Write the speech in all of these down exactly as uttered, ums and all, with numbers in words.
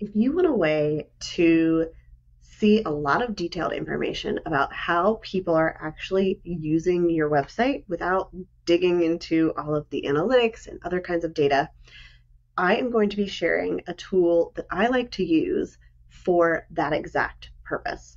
If you want a way to see a lot of detailed information about how people are actually using your website without digging into all of the analytics and other kinds of data, I am going to be sharing a tool that I like to use for that exact purpose.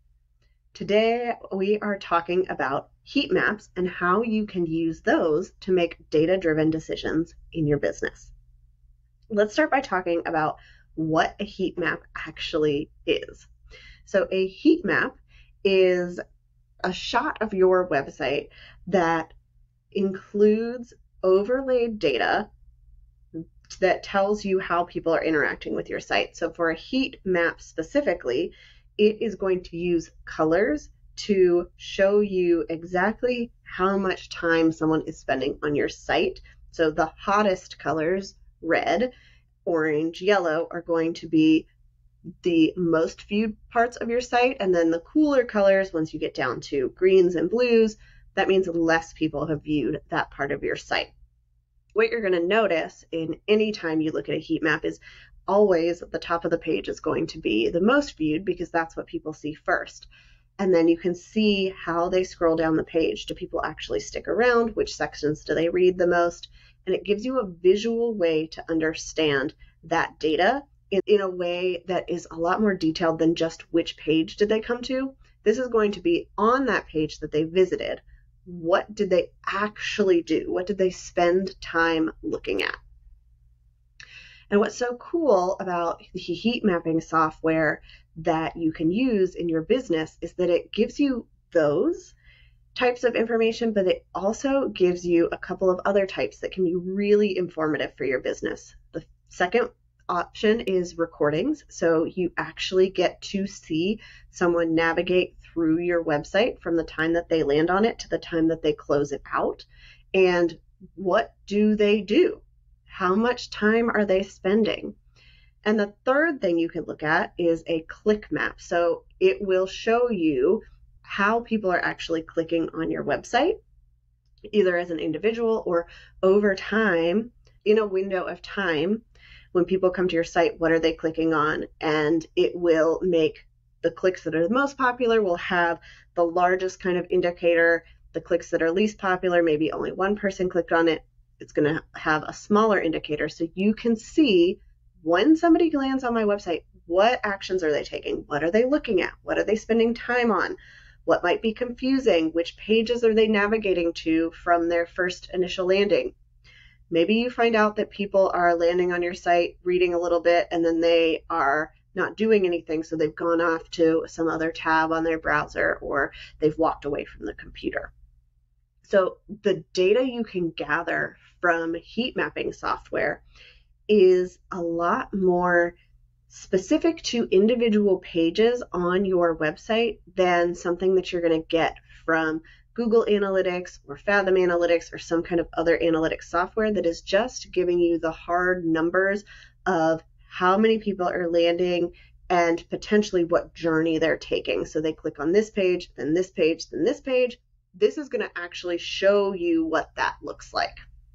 Today, we are talking about heat maps and how you can use those to make data-driven decisions in your business. Let's start by talking about what a heat map actually is. So a heat map is a shot of your website that includes overlaid data that tells you how people are interacting with your site. So for a heat map specifically, it is going to use colors to show you exactly how much time someone is spending on your site. So the hottest colors, red, orange, yellow, are going to be the most viewed parts of your site. And then the cooler colors, once you get down to greens and blues, that means less people have viewed that part of your site. What you're going to notice in any time you look at a heat map is always at the top of the page is going to be the most viewed because that's what people see first. And then you can see how they scroll down the page. Do people actually stick around? Which sections do they read the most? And it gives you a visual way to understand that data in, in a way that is a lot more detailed than just which page did they come to. This is going to be on that page that they visited. What did they actually do? What did they spend time looking at? And what's so cool about the heat mapping software that you can use in your business is that it gives you those types of information, but it also gives you a couple of other types that can be really informative for your business. The second option is recordings. So you actually get to see someone navigate through your website from the time that they land on it to the time that they close it out. And what do they do? How much time are they spending? And the third thing you can look at is a click map. So it will show you how people are actually clicking on your website, either as an individual or over time, in a window of time. When people come to your site, what are they clicking on? And it will make the clicks that are the most popular will have the largest kind of indicator. The clicks that are least popular, maybe only one person clicked on it, it's going to have a smaller indicator. So you can see when somebody lands on my website, what actions are they taking? What are they looking at? What are they spending time on? What might be confusing? Which pages are they navigating to from their first initial landing? Maybe you find out that people are landing on your site, reading a little bit, and then they are not doing anything. So they've gone off to some other tab on their browser, or they've walked away from the computer. So the data you can gather from heat mapping software is a lot more specific to individual pages on your website than something that you're going to get from Google Analytics or Fathom Analytics or some kind of other analytics software that is just giving you the hard numbers of how many people are landing and potentially what journey they're taking. So they click on this page, then this page, then this page. This is going to actually show you what that looks like.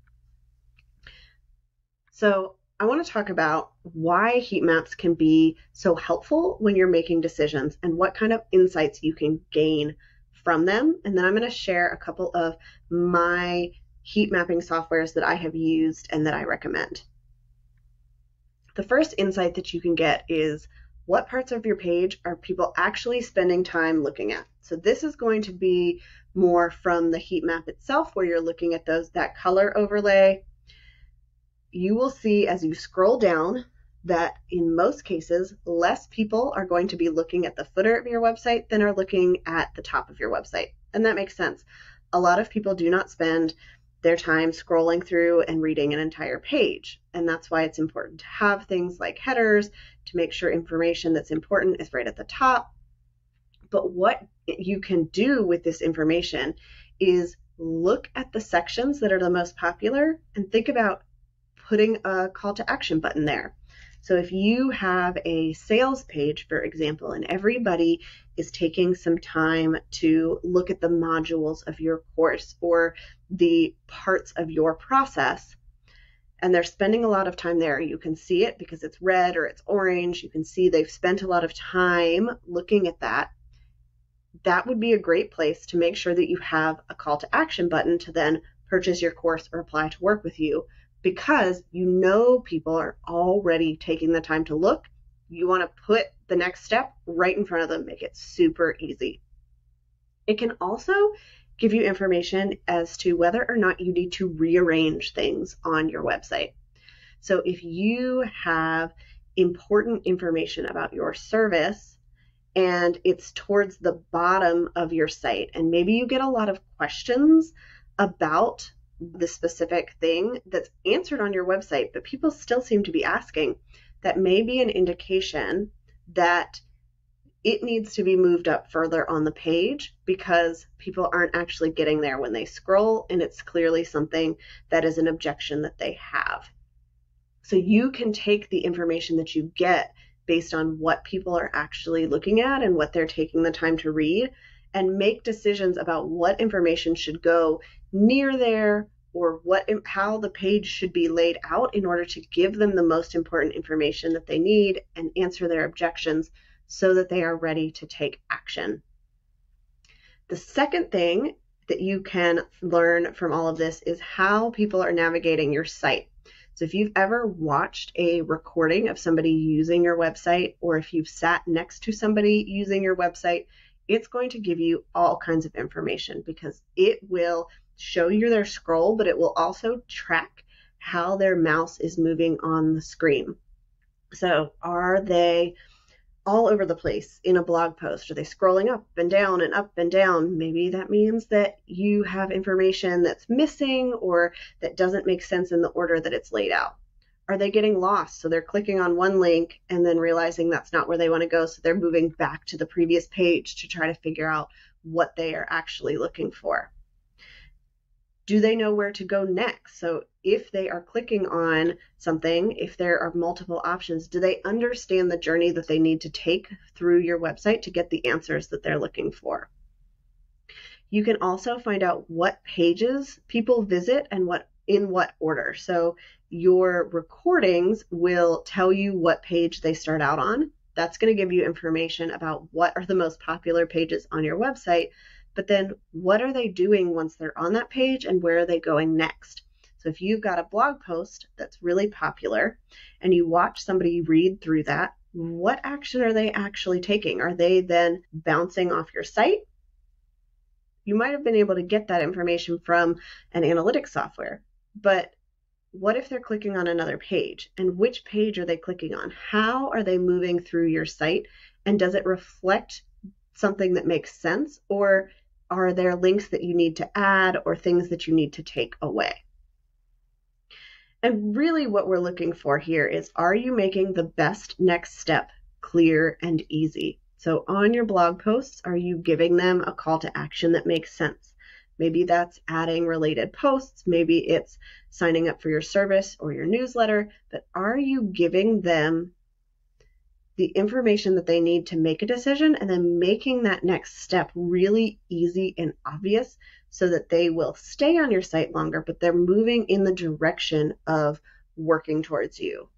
So I want to talk about why heat maps can be so helpful when you're making decisions and what kind of insights you can gain from them. And then I'm going to share a couple of my heat mapping softwares that I have used and that I recommend. The first insight that you can get is what parts of your page are people actually spending time looking at. So this is going to be more from the heat map itself, where you're looking at those that color overlay. You will see as you scroll down that in most cases, less people are going to be looking at the footer of your website than are looking at the top of your website. And that makes sense. A lot of people do not spend their time scrolling through and reading an entire page. And that's why it's important to have things like headers to make sure information that's important is right at the top. But what you can do with this information is look at the sections that are the most popular and think about putting a call to action button there. So if you have a sales page, for example, and everybody is taking some time to look at the modules of your course or the parts of your process, and they're spending a lot of time there. You can see it because it's red or it's orange. You can see they've spent a lot of time looking at that. That would be a great place to make sure that you have a call to action button to then purchase your course or apply to work with you, because you know people are already taking the time to look. You want to put the next step right in front of them, make it super easy. It can also give you information as to whether or not you need to rearrange things on your website. So if you have important information about your service and it's towards the bottom of your site, and maybe you get a lot of questions about the specific thing that's answered on your website, but people still seem to be asking, that may be an indication that it needs to be moved up further on the page, because people aren't actually getting there when they scroll, and it's clearly something that is an objection that they have. So you can take the information that you get based on what people are actually looking at and what they're taking the time to read, and make decisions about what information should go near there, or what how the page should be laid out in order to give them the most important information that they need and answer their objections, so that they are ready to take action. The second thing that you can learn from all of this is how people are navigating your site. So if you've ever watched a recording of somebody using your website, or if you've sat next to somebody using your website, it's going to give you all kinds of information, because it will show you their scroll, but it will also track how their mouse is moving on the screen. So are they all over the place in a blog post? Are they scrolling up and down and up and down? Maybe that means that you have information that's missing or that doesn't make sense in the order that it's laid out. Are they getting lost? So they're clicking on one link and then realizing that's not where they want to go, so they're moving back to the previous page to try to figure out what they are actually looking for. Do they know where to go next? So if they are clicking on something, if there are multiple options, do they understand the journey that they need to take through your website to get the answers that they're looking for? You can also find out what pages people visit and what in what order. So your recordings will tell you what page they start out on. That's going to give you information about what are the most popular pages on your website. But then what are they doing once they're on that page, and where are they going next? So if you've got a blog post that's really popular and you watch somebody read through that, what action are they actually taking? Are they then bouncing off your site? You might have been able to get that information from an analytics software, but what if they're clicking on another page? And which page are they clicking on? How are they moving through your site? And does it reflect something that makes sense, or are there links that you need to add or things that you need to take away? And really what we're looking for here is, are you making the best next step clear and easy? So on your blog posts, are you giving them a call to action that makes sense? Maybe that's adding related posts, maybe it's signing up for your service or your newsletter, but are you giving them the information that they need to make a decision, and then making that next step really easy and obvious so that they will stay on your site longer, but they're moving in the direction of working towards you?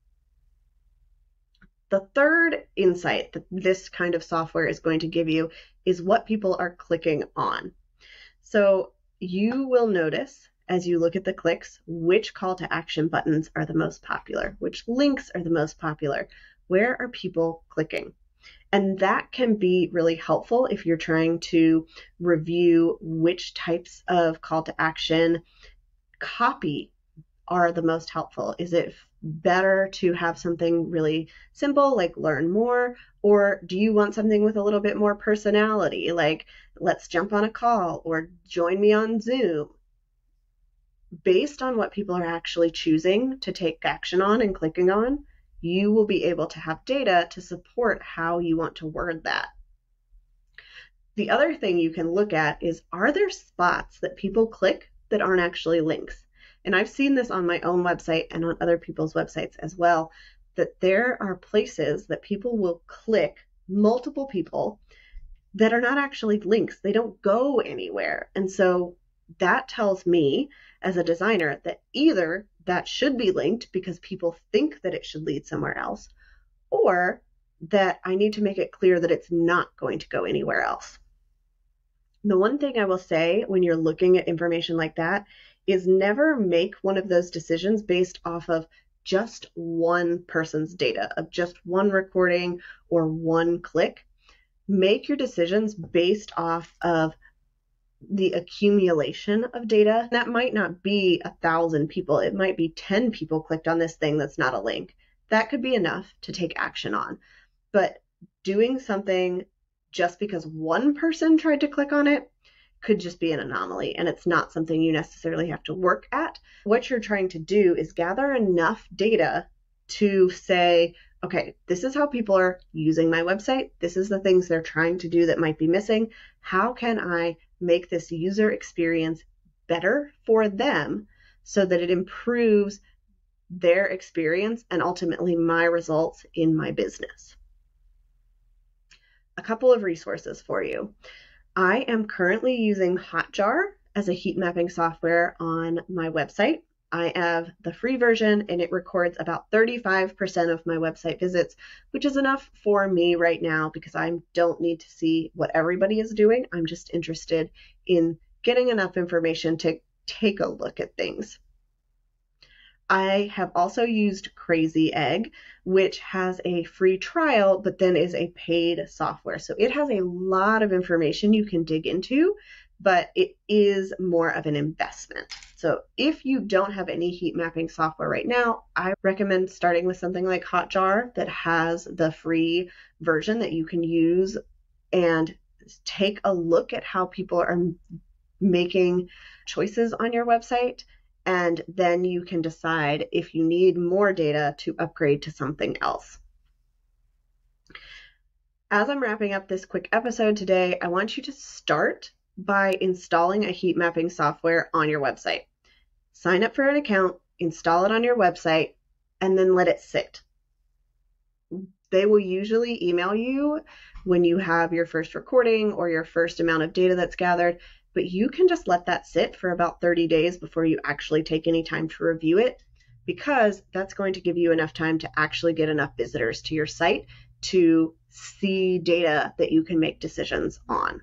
The third insight that this kind of software is going to give you is what people are clicking on. So you will notice as you look at the clicks, which call to action buttons are the most popular, which links are the most popular. Where are people clicking? And that can be really helpful if you're trying to review which types of call to action copy are the most helpful. Is it better to have something really simple like learn more, or do you want something with a little bit more personality, like let's jump on a call or join me on Zoom? Based on what people are actually choosing to take action on and clicking on, you will be able to have data to support how you want to word that. The other thing you can look at is, are there spots that people click that aren't actually links? And I've seen this on my own website and on other people's websites as well, that there are places that people will click, multiple people, that are not actually links. They don't go anywhere. And so that tells me as a designer that either that should be linked because people think that it should lead somewhere else, or that I need to make it clear that it's not going to go anywhere else. The one thing I will say when you're looking at information like that is never make one of those decisions based off of just one person's data, of just one recording or one click. Make your decisions based off of the accumulation of data. That might not be a thousand people. It might be ten people clicked on this thing that's not a link. That could be enough to take action on. But doing something just because one person tried to click on it could just be an anomaly, and it's not something you necessarily have to work at. What you're trying to do is gather enough data to say, okay, this is how people are using my website. This is the things they're trying to do that might be missing. How can I make this user experience better for them so that it improves their experience and ultimately my results in my business? A couple of resources for you. I am currently using Hotjar as a heat mapping software on my website. I have the free version and it records about thirty-five percent of my website visits, which is enough for me right now because I don't need to see what everybody is doing. I'm just interested in getting enough information to take a look at things. I have also used Crazy Egg, which has a free trial, but then is a paid software. So it has a lot of information you can dig into, but it is more of an investment. So if you don't have any heat mapping software right now, I recommend starting with something like Hotjar that has the free version that you can use and take a look at how people are making choices on your website. And then you can decide if you need more data to upgrade to something else. As I'm wrapping up this quick episode today, I want you to start by installing a heat mapping software on your website. Sign up for an account, install it on your website, and then let it sit. They will usually email you when you have your first recording or your first amount of data that's gathered, but you can just let that sit for about thirty days before you actually take any time to review it, because that's going to give you enough time to actually get enough visitors to your site to see data that you can make decisions on.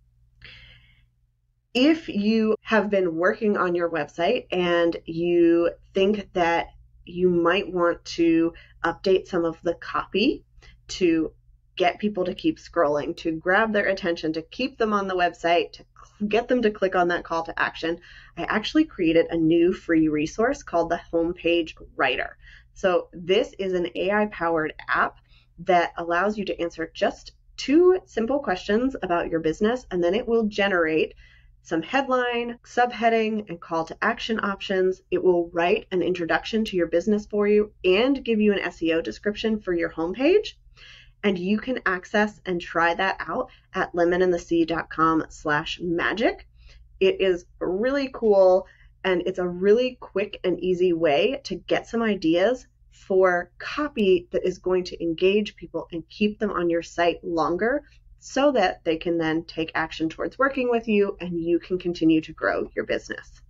If you have been working on your website and you think that you might want to update some of the copy to get people to keep scrolling, to grab their attention, to keep them on the website, to get them to click on that call to action, I actually created a new free resource called the Homepage Writer. So this is an A I-powered app that allows you to answer just two simple questions about your business, and then it will generate some headline, subheading, and call to action options. It will write an introduction to your business for you and give you an S E O description for your homepage. And you can access and try that out at lemonandthesea.com slash magic. It is really cool, and it's a really quick and easy way to get some ideas for copy that is going to engage people and keep them on your site longer so that they can then take action towards working with you and you can continue to grow your business.